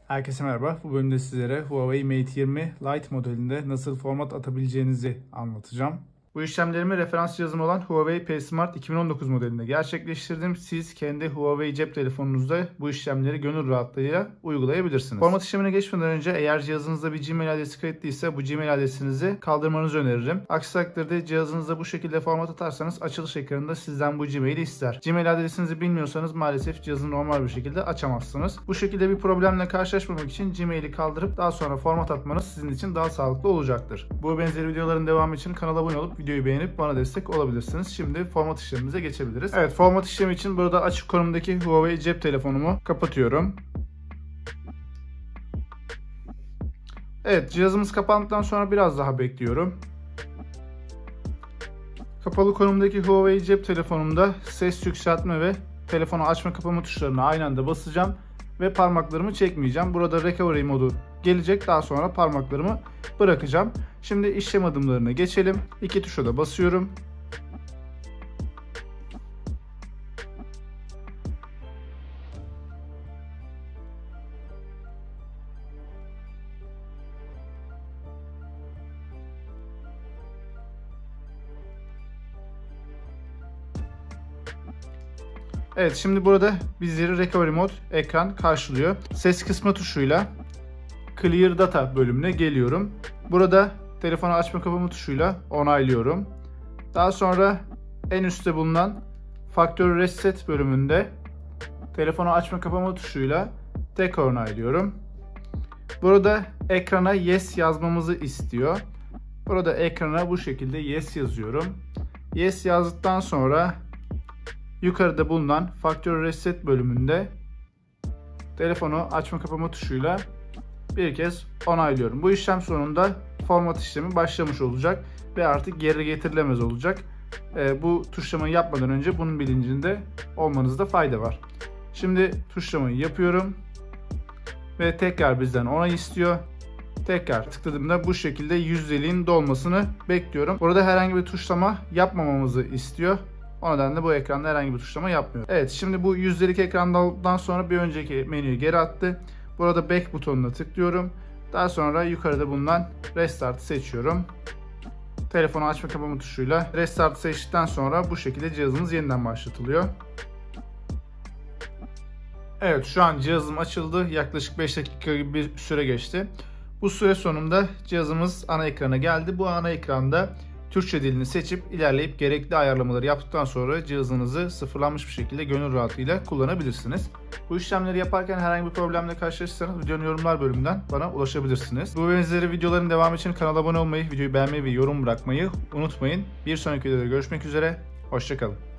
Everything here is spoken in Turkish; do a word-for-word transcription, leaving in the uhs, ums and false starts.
Herkese merhaba. Bu bölümde sizlere Huawei Mate yirmi Lite modelinde nasıl format atabileceğinizi anlatacağım. Bu işlemlerimi referans cihazım olan Huawei P Smart iki bin on dokuz modelinde gerçekleştirdim. Siz kendi Huawei cep telefonunuzda bu işlemleri gönül rahatlığıyla uygulayabilirsiniz. Format işlemine geçmeden önce eğer cihazınızda bir Gmail adresi kayıtlıysa bu Gmail adresinizi kaldırmanızı öneririm. Aksi takdirde cihazınızda bu şekilde format atarsanız açılış ekranında sizden bu Gmail'i ister. Gmail adresinizi bilmiyorsanız maalesef cihazı normal bir şekilde açamazsınız. Bu şekilde bir problemle karşılaşmamak için Gmail'i kaldırıp daha sonra format atmanız sizin için daha sağlıklı olacaktır. Bu benzeri videoların devamı için kanala abone olup videoyu beğenip bana destek olabilirsiniz. Şimdi format işlemimize geçebiliriz. Evet, format işlemi için burada açık konumdaki Huawei cep telefonumu kapatıyorum. Evet, cihazımız kapandıktan sonra biraz daha bekliyorum. Kapalı konumdaki Huawei cep telefonumda ses yükseltme ve telefonu açma kapama tuşlarına aynı anda basacağım ve parmaklarımı çekmeyeceğim. Burada recovery modu gelecek. Daha sonra parmaklarımı bırakacağım. Şimdi işlem adımlarına geçelim. İki tuşa da basıyorum. Evet, şimdi burada bizleri recovery mod ekran karşılıyor. Ses kısma tuşuyla Clear Data bölümüne geliyorum. Burada telefonu açma kapama tuşuyla onaylıyorum. Daha sonra en üstte bulunan Factory Reset bölümünde telefonu açma kapama tuşuyla tekrar onaylıyorum. Burada ekrana Yes yazmamızı istiyor. Burada ekrana bu şekilde Yes yazıyorum. Yes yazdıktan sonra yukarıda bulunan Factory Reset bölümünde telefonu açma kapama tuşuyla bir kez onaylıyorum. Bu işlem sonunda format işlemi başlamış olacak ve artık geri getirilemez olacak. E, bu tuşlamayı yapmadan önce bunun bilincinde olmanızda fayda var. Şimdi tuşlamayı yapıyorum ve tekrar bizden onay istiyor. Tekrar tıkladığımda bu şekilde yüzdeliğin dolmasını bekliyorum. Burada herhangi bir tuşlama yapmamamızı istiyor. O nedenle bu ekranda herhangi bir tuşlama yapmıyor. Evet, şimdi bu yüzdelik ekrandan sonra bir önceki menüyü geri attı. Burada Back butonuna tıklıyorum. Daha sonra yukarıda bulunan Restart'ı seçiyorum. Telefonu açma kapama tuşuyla Restart'ı seçtikten sonra bu şekilde cihazımız yeniden başlatılıyor. Evet, şu an cihazım açıldı. Yaklaşık beş dakika gibi bir süre geçti. Bu süre sonunda cihazımız ana ekrana geldi. Bu ana ekranda Türkçe dilini seçip ilerleyip gerekli ayarlamaları yaptıktan sonra cihazınızı sıfırlanmış bir şekilde gönül rahatlığıyla kullanabilirsiniz. Bu işlemleri yaparken herhangi bir problemle karşılaşırsanız videonun yorumlar bölümünden bana ulaşabilirsiniz. Bu benzeri videoların devamı için kanala abone olmayı, videoyu beğenmeyi ve yorum bırakmayı unutmayın. Bir sonraki videoda görüşmek üzere, hoşça kalın.